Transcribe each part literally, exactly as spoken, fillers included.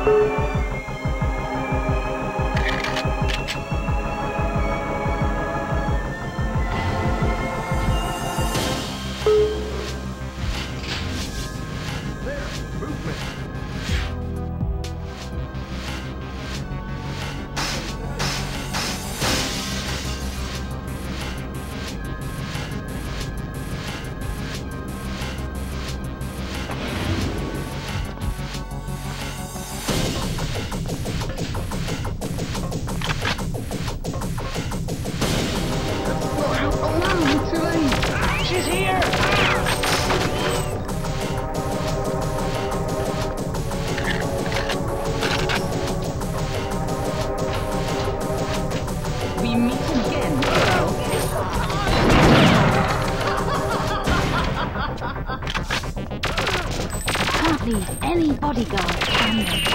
Leave any bodyguard standing.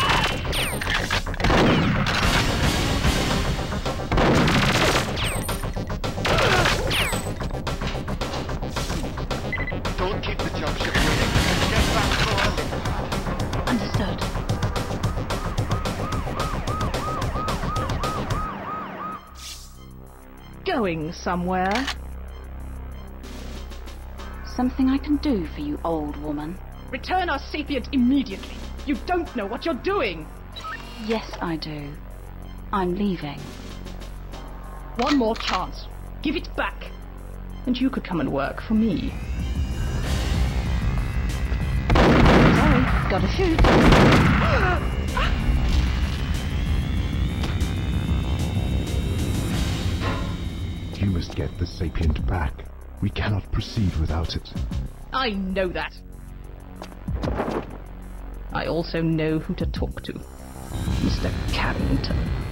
Don't keep the jump ship waiting. Get back to us. Understood. Going somewhere? Something I can do for you, old woman. Return our sapient immediately. You don't know what you're doing. Yes, I do. I'm leaving. One more chance. Give it back. And you could come and work for me. Sorry, gotta shoot. You must get the sapient back. We cannot proceed without it. I know that. I also know who to talk to. Mister Carrington.